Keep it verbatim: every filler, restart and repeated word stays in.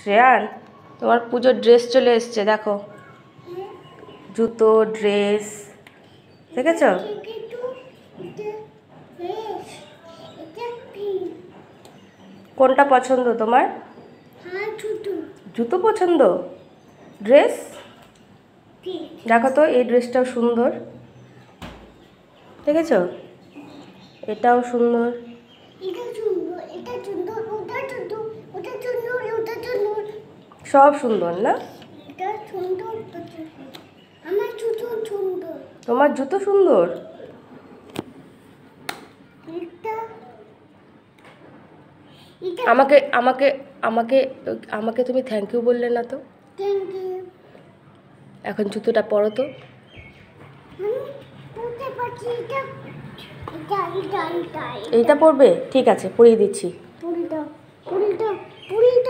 শ্রেয়ান, তোমার পুজোর ড্রেস চলে এসছে, দেখো জুতো ড্রেস দেখেছো? কোনটা পছন্দ তোমার? জুতো পছন্দ? ড্রেস দেখো তো, এই ড্রেসটাও সুন্দর, দেখেছো? এটাও সুন্দর। সব সুন্দর না? তোমার জুতো সুন্দর। আমাকে আমাকে আমাকে আমাকে তুমি থ্যাংক ইউ বললে না তো। এখন জুতোটা পরো তো। এইটা পরবে? ঠিক আছে, পরিয়ে দিচ্ছি।